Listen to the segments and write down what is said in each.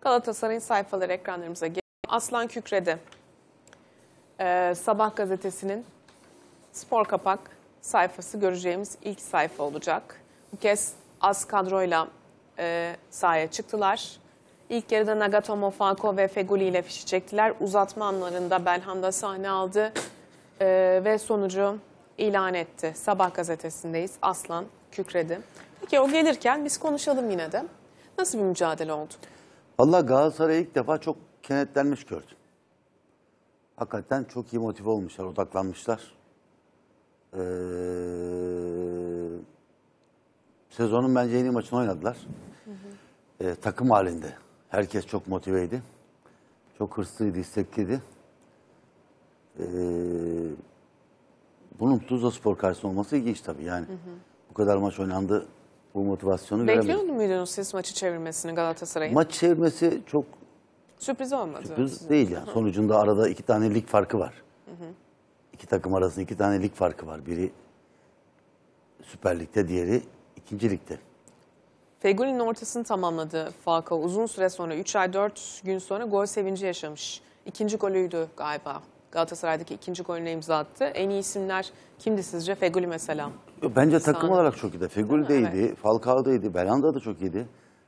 Galatasaray'ın sayfaları ekranlarımıza geliyor. Aslan kükredi. Sabah gazetesinin spor kapak sayfası göreceğimiz ilk sayfa olacak. Bu kez az kadroyla sahaya çıktılar. İlk yarıda Nagatomo, Falcao ve Feghouli ile fişi çektiler. Uzatma anlarında Belhanda sahne aldı ve sonucu ilan etti. Sabah gazetesindeyiz. Aslan kükredi. Peki o gelirken biz konuşalım yine de. Nasıl bir mücadele oldu? Vallahi Galatasaray'ı ilk defa çok kenetlenmiş gördüm. Hakikaten çok iyi motive olmuşlar, odaklanmışlar. Sezonun bence en iyi maçını oynadılar. Takım halinde. Herkes çok motiveydi. Çok hırslıydı, istekliydi. Bunun Tuzlaspor karşısında olması ilginç tabii. Yani bu kadar maç oynandı, bu motivasyonu göremedik. Bekliyor muydunuz siz maçı çevirmesini Galatasaray'ın? Maç çevirmesi çok Sürpriz olmadı. sürpriz değil yani. Sonucunda arada 2 tane lig farkı var. İki takım arasında 2 tane lig farkı var. Biri Süper Lig'de, diğeri 2. Lig'de. Feghoulli'nin ortasını tamamladı Falcao. Uzun süre sonra 3 ay 4 gün sonra gol sevinci yaşamış. İkinci golüydü galiba. Galatasaray'daki ikinci golüne imza attı. En iyi isimler kimdi sizce? Feghoulli mesela. Bence takım olarak çok iyiydi. Feghouli de iyiydi, Evet. Falcao da iyiydi, Belhanda da çok iyiydi.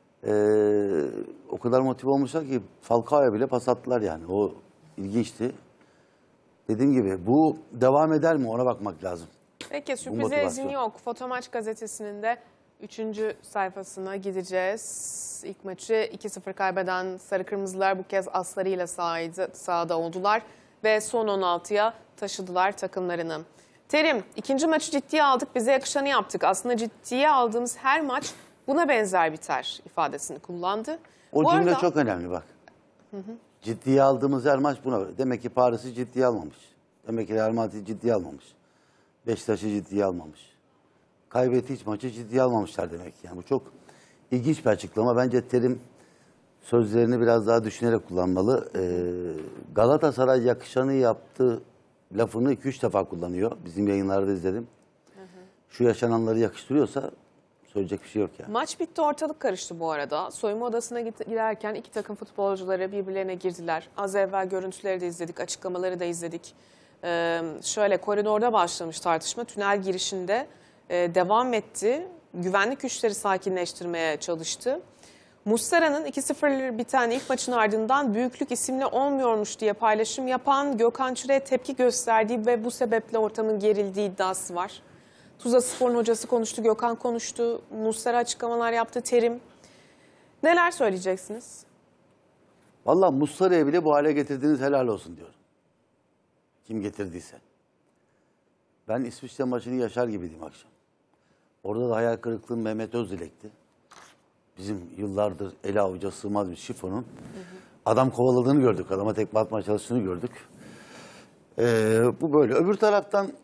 O kadar motive olmuşlar ki Falcao'ya bile pas attılar yani. O ilginçti. Dediğim gibi bu devam eder mi ona bakmak lazım. Peki sürprize motivasyon. izin yok. Fotomaç gazetesinin de 3. sayfasına gideceğiz. İlk maçı 2-0 kaybeden Sarı Kırmızılar bu kez aslarıyla sahada oldular ve son 16'ya taşıdılar takımlarını. Terim, ikinci maçı ciddiye aldık, bize yakışanı yaptık. Aslında ciddiye aldığımız her maç buna benzer biter ifadesini kullandı. O Bu cümle arada, çok önemli bak. Ciddiye aldığımız her maç buna. Demek ki Paris'i ciddiye almamış. Demek ki Real Madrid'i ciddiye almamış. Beşiktaş'ı ciddiye almamış. Kaybettiği hiç maçı ciddiye almamışlar demek ki. Yani bu çok ilginç bir açıklama. Bence Terim sözlerini biraz daha düşünerek kullanmalı. Galatasaray yakışanı yaptı lafını 2-3 defa kullanıyor. Bizim yayınlarda izledim. Şu yaşananları yakıştırıyorsa söyleyecek bir şey yok yani. maç bitti, ortalık karıştı bu arada. Soyunma odasına girerken iki takım futbolcuları birbirlerine girdiler. Az evvel görüntüleri de izledik, açıklamaları da izledik. Şöyle koridorda başlamış tartışma, tünel girişinde devam etti. Güvenlik güçleri sakinleştirmeye çalıştı. Muslera'nın 2-0 biten ilk maçın ardından büyüklük isimli olmuyormuş diye paylaşım yapan Gökhan Çür'e tepki gösterdiği ve bu sebeple ortamın gerildiği iddiası var. Tuzlaspor'un hocası konuştu, Gökhan konuştu, Muslera açıklamalar yaptı, Terim. Neler söyleyeceksiniz? Vallahi Muslera'yı bile bu hale getirdiğiniz helal olsun diyorum. Kim getirdiyse. Ben İsviçre maçını yaşar gibiydim akşam. Orada da hayal kırıklığım Mehmet Özdilek'ti. Bizim yıllardır ele avuca sığmaz bir şifonun. Adam kovaladığını gördük. Adama tekme atmaya çalıştığını gördük. Bu böyle. Öbür taraftan